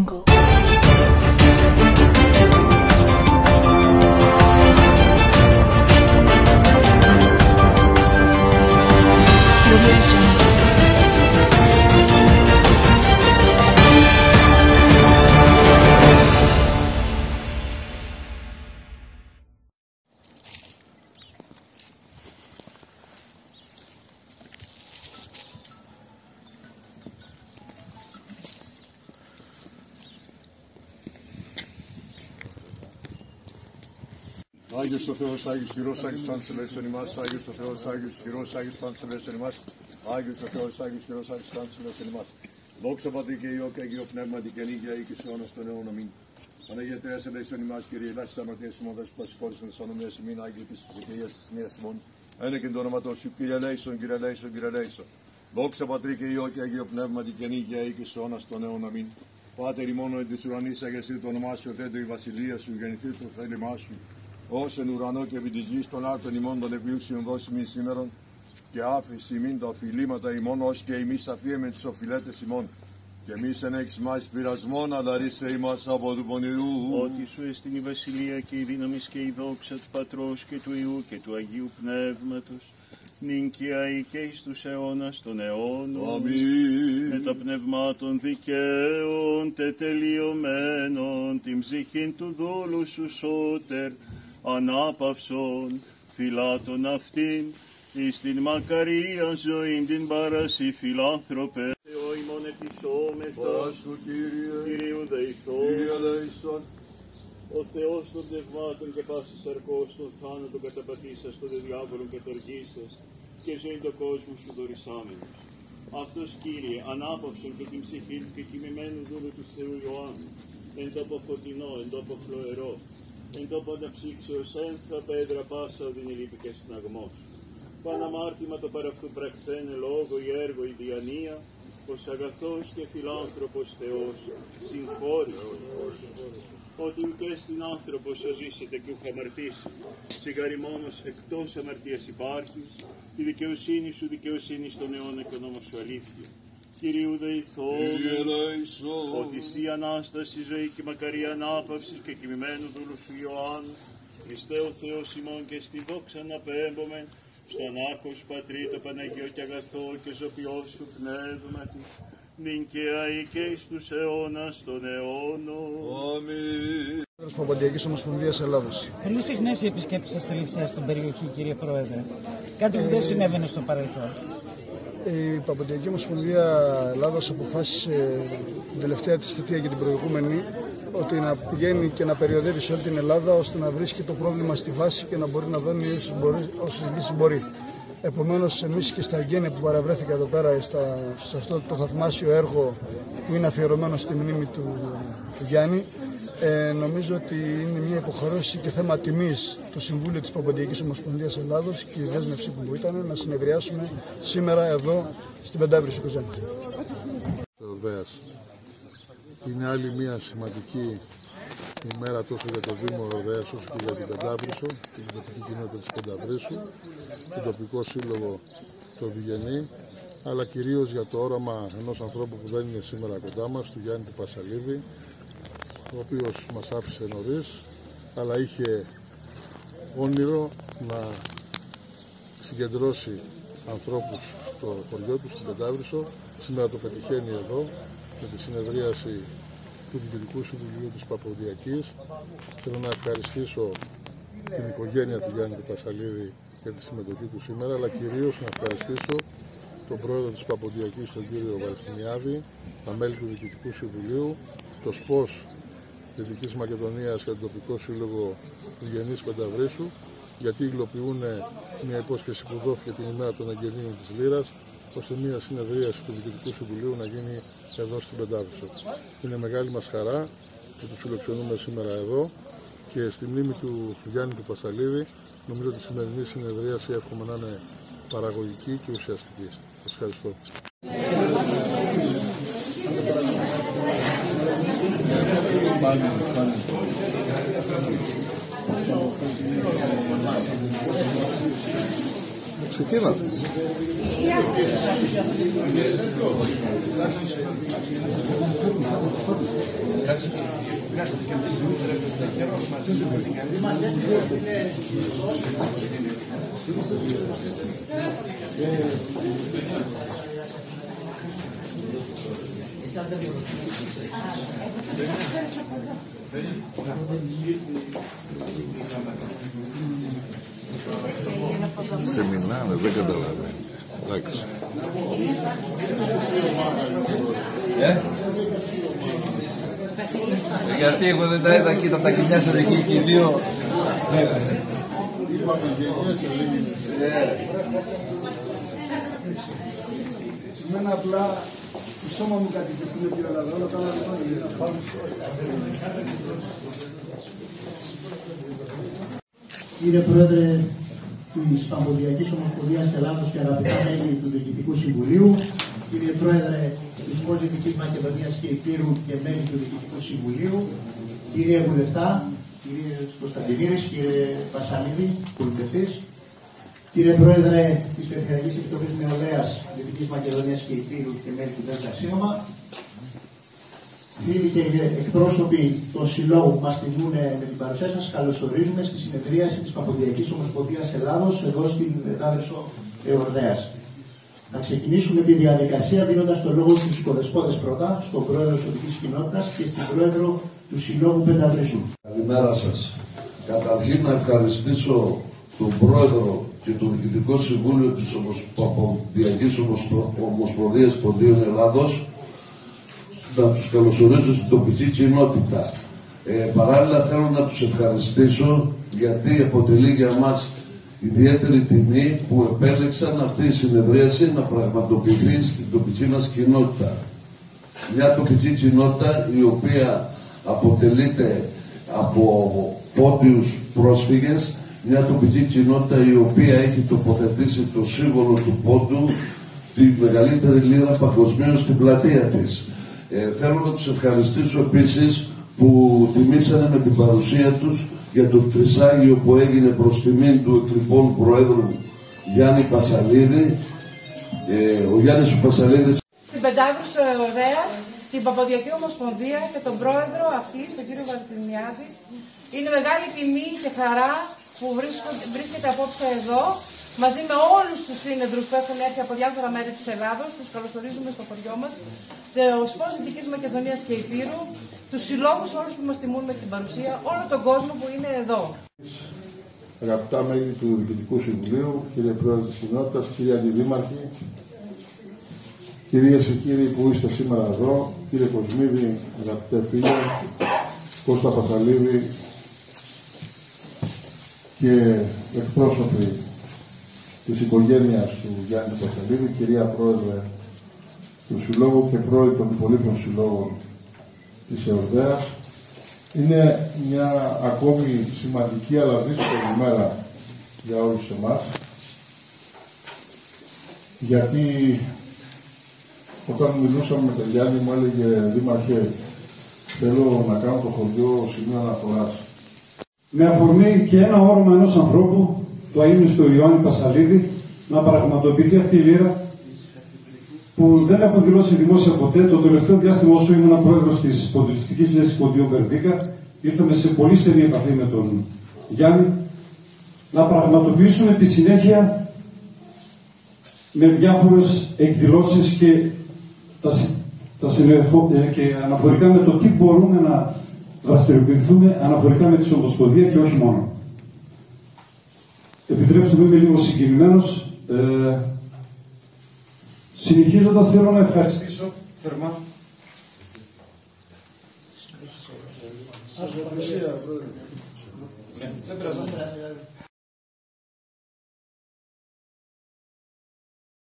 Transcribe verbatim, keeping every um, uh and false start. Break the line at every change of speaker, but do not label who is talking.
Άγιος ο Θεός, Άγιος χειρός, Άγιος Πανσελέσσον ημάς, Άγιος ο Θεός, Άγιος χειρός, Άγιος Πανσελέσσον ημάς, Άγιος ο Θεός, Άγιος χειρός, Άγιος Πανσελέσσον ημάς. Δόξα Πατρί και Υιό και Αγίο Πνεύματι και νύχια ή και σε αιώνας των αιώνων. Αμήν. Παναγία Θεάς ελέησον ημάς, Κύριε, ελάσεις τις αμαρτίες ημών, δες που τα σηκώρισαν τις ανομίες ημών, Άγιοι της δικαιίας της νέας ημών. Ένα και το όνομα Σου, Κύριε ελέησον, Κύριε ελέησον, Κύριε ελέησον. Δόξα Πατρί και Υιό και Αγίο Πνεύματι και νύχια ή και σε αιώνας των αιώνων. Αμήν. Πάτερ ημών εν της ουρανής, αγιασύ το όνομά Σου, οδέτω η βασιλεία Σου, γεννηθεί το θέλημά Σου. Ως εν ουρανό και επί της γης των άρτων ημών των επιούσιων δώσιμην σήμερον και άφηση ημίν τα οφειλήματα ημών ως και εμείς αφίεμε τις οφειλέτες ημών και εμείς εν έχεις μας πειρασμόν αλλά ρίσε ημάς από του πονηρού.
Ότι Σου εστιν η βασιλεία και η δύναμη και η δόξα του Πατρός και του Υιού και του Αγίου Πνεύματος νυν και αεί και εις τους αιώνας των αιώνων.
Αμήν.
Με τα πνευμάτων δικαίων τετελειωμένων την ψυχήν του δούλου Σου σώτερ ανάπαυσον φυλάτων αυτήν εις την μακαρίαν ζωήν την παρασύ φιλάνθρωπε. Θεό ημών επισώμεθα,
Πάσου Κύριε,
Κυρίου δεηθώ,
Κύριε ελέησον.
ο Θεός των πνευμάτων και πάσης σαρκός των θάνατων καταπατήσας των διάβολων και τοργήσας και ζωήν το κόσμο Σου δωρησάμενος. Αυτός Κύριε ανάπαυσον και την ψυχή του και κοιμημένου δούλου του Θεού Ιωάννου εν τόπο φωτεινό, εν τόπο χλωερό, εν τόπο αναψύξεως ένθρα πέδρα πάσα οδυνη λύπη και συναγμός. Παναμάρτημα το παραυτού πρακτένε λόγο ή έργο η διανία, πως αγαθός και φιλάνθρωπος Θεός συγχώρησε. Ότι ουκ έστιν άνθρωπος οζήσεται και ουκ αμαρτήσει, σιγάρι μόνος εκτός αμαρτίας υπάρχεις, η δικαιοσύνη Σου δικαιοσύνη στον αιώνα και ο νόμος Σου αλήθεια. Κυρίου δεηθώ, ότι Συ Ανάσταση, ζωή και μακαρία ανάπαυσης και κοιμημένου δούλου Σου Ιωάννου, Χριστέ ο Θεός ημών και στη δόξα αναπέμπομεν, στον άρχο Σου Πατρί το Παναγιώ και αγαθό και ζωπιό Σου πνεύματι, νυν και αεί και εις τους αιώνας των αιώνων.
Αμήν.
Της Παπαντιακής Ομοσπονδίας Ελλάδος.
Πολύ συχνές οι επισκέψεις σας τελευταία στην περιοχή, κύριε Πρόεδρε. Κάτι που δεν συνέβαινε στο παρελθόν.
Η Παπαντιακή Ομοσπονδία Ελλάδος αποφάσισε την τελευταία της θητεία και την προηγούμενη ότι να πηγαίνει και να περιοδεύει σε όλη την Ελλάδα ώστε να βρίσκει το πρόβλημα στη βάση και να μπορεί να δώνει όσες λύσεις μπορεί. Επομένως, εμείς και στα εγγένεια που παραβρέθηκα εδώ πέρα στα, σε αυτό το θαυμάσιο έργο που είναι αφιερωμένο στη μνήμη του, του Γιάννη, ε, νομίζω ότι είναι μια υποχρέωση και θέμα τιμής του Συμβούλου της Παπαντιακής Ομοσπονδίας Ελλάδος και η δέσμευση που ήταν να συνεδριάσουμε σήμερα εδώ στην Πεντάβρυσο Κοζάνη.
Είναι άλλη μια σημαντική ημέρα τόσο για το Δήμο Ροδέας όσο και για την Πεντάβρυσο, την τοπική κοινότητα της Πενταβρύσου, τον τοπικό σύλλογο το Βιγενή, αλλά κυρίως για το όραμα ενός ανθρώπου που δεν είναι σήμερα κοντά μας, του Γιάννη του Πασαλίδη, ο οποίος μας άφησε νωρίς, αλλά είχε όνειρο να συγκεντρώσει ανθρώπους στο χωριό του, στην Πεντάβρυσο. Σήμερα το πετυχαίνει εδώ, με τη συνεδρίαση του Διοικητικού Συμβουλίου της Παπαντιακής. Θέλω να ευχαριστήσω την οικογένεια του Γιάννη του Πασαλίδη για τη συμμετοχή του σήμερα, αλλά κυρίως να ευχαριστήσω τον πρόεδρο της Παπαντιακής, τον κύριο Βαρθινιάδη, τα μέλη του Διοικητικού Συμβουλίου, το ΣΠΟΣ Δυτικής Μακεδονίας και τον τοπικό σύλλογο Βιγενής Πενταβρύσου, γιατί υλοποιούν μια υπόσχεση που δόθηκε την ημέρα των εγγενείων της Λύρας, ώστε μια συνεδρίαση του Διοικητικού Συμβουλίου να γίνει εδώ στην Πεντάβρυσο. Είναι μεγάλη μας χαρά που τους φιλοξενούμε σήμερα εδώ και στη μνήμη του Γιάννη του Πασαλίδη νομίζω ότι η σημερινή συνεδρίαση εύχομαι να είναι παραγωγική και ουσιαστική. Σας ευχαριστώ. Ξεκίνα.
Σε μιλάνε, δεν καταλαβαίνει. Εντάξει.
Ε? Γιατί εγώ δεν τα είδα, κοίτα, τα κοιμιάσατε εκεί και οι δύο.
Είπαμε γενιές σε λίγη.
Εμένα απλά το σώμα μου κατοικεί στην Ελλάδα, όλα τα άλλα δεν πάνε.
Κύριε Πρόεδρε της Παμποδιακής Ομοσπονδίας Ελλάδος και αγαπητά μέλη του Διοικητικού Συμβουλίου, κύριε Πρόεδρε της Δυτικής Μακεδονίας και Υπήρου και μέλη του Διοικητικού Συμβουλίου, κύριε Βουλευτά, κύριε Κωνσταντινίδης, κύριε Βασανίδη, βουλευτής, κύριε Πρόεδρε της Περιφερειακής Επιτροπής Νεολαίας Δυτικής Μακεδονίας και Υπήρου και μέλη του ΔΣ, φίλοι και εκπρόσωποι των συλλόγων που μας τιμούν με την παρουσία σας, καλωσορίζουμε στη συνεδρίαση της Παμποδιακής Ομοσπονδίας Ελλάδος εδώ στην Εδάφρυσο Εορδαίας. Να ξεκινήσουμε τη διαδικασία δίνοντας το λόγο στους οικοδεσπότες πρώτα, στον πρόεδρο της Οδικής Κοινότητας και στην πρόεδρο του Συλλόγου Πενταβρυσού.
Καλημέρα σας. Καταρχήν να ευχαριστήσω τον πρόεδρο και το Διοικητικό Συμβούλιο της Παμποδιακής Ομοσπονδίας Ποντίων Ελλάδος, να τους καλωσορίσω στην τοπική κοινότητα. Ε, παράλληλα θέλω να τους ευχαριστήσω γιατί αποτελεί για μας ιδιαίτερη τιμή που επέλεξαν αυτή η συνεδρίαση να πραγματοποιηθεί στην τοπική μας κοινότητα. Μια τοπική κοινότητα η οποία αποτελείται από πόντιους πρόσφυγες, μια τοπική κοινότητα η οποία έχει τοποθετήσει το σύμβολο του πόντου, τη μεγαλύτερη λίρα παγκοσμίως στην πλατεία της. Ε, θέλω να τους ευχαριστήσω επίσης που τιμήσανε με την παρουσία τους για το τρισάγιο που έγινε προς τιμήν του εκλειπών Προέδρου Γιάννη Πασαλίδη. Ε, ο Γιάννης Πασαλίδης
στην Πεντάβρυσο Εορδαίας, την Παμποδιακή Ομοσπονδία και τον πρόεδρο αυτής, τον κύριο Βαρτινιάδη. Είναι μεγάλη τιμή και χαρά που βρίσκεται απόψε εδώ, μαζί με όλους τους σύνεδρους που έχουν έρθει από διάφορα μέρη της Ελλάδος. Τους καλωσορίζουμε στο χωριό μας, το ΣΠΟΣ Δυτικής Μακεδονίας και Υπήρου, τους συλλόγους όλους που μας τιμούν με την παρουσία, όλο τον κόσμο που είναι εδώ.
Αγαπητά μέλη του Διοικητικού Συμβουλίου, κύριε Πρόεδρε της Κοινότητας, κύριε Αντιδήμαρχοι, κυρίες και κύριοι που είστε σήμερα εδώ, κύριε Κοσμίδη, αγαπητέ φίλε, Κώστα Πασαλίδη και εκπρόσωποι της οικογένειας του Γιάννη Πασαλίδη, κυρία Πρόεδρε του Συλλόγου και πρόεδρε των υπολείπων συλλόγων της Εορδαίας. Είναι μια ακόμη σημαντική αλλά δύσκολη μέρα για όλους εμάς, γιατί όταν μιλούσαμε με τον Γιάννη μου έλεγε «Δήμαρχε, θέλω να κάνω το χωριό σημείο αναφοράς».
Με αφορμή και ένα όρομα ενός ανθρώπου, το αείμνηστο Ιωάννη Πασαλίδη, να πραγματοποιηθεί αυτή η λύρα που δεν έχω δηλώσει δημόσια ποτέ. Το τελευταίο διάστημα, όσο ήμουν πρόεδρος της Ποντιλιστικής Λέσχης Ποντίων Βερδίκα, ήρθαμε σε πολύ στενή επαφή με τον Γιάννη να πραγματοποιήσουμε τη συνέχεια με διάφορες εκδηλώσεις και, τα, τα συνεχώ, και αναφορικά με το τι μπορούμε να δραστηριοποιηθούμε αναφορικά με τη Ομοσπονδία και όχι μόνο. Επιτρέψτε μου, είμαι λίγο συγκινημένος. Ε, συνεχίζοντας, θέλω να ευχαριστήσω θερμά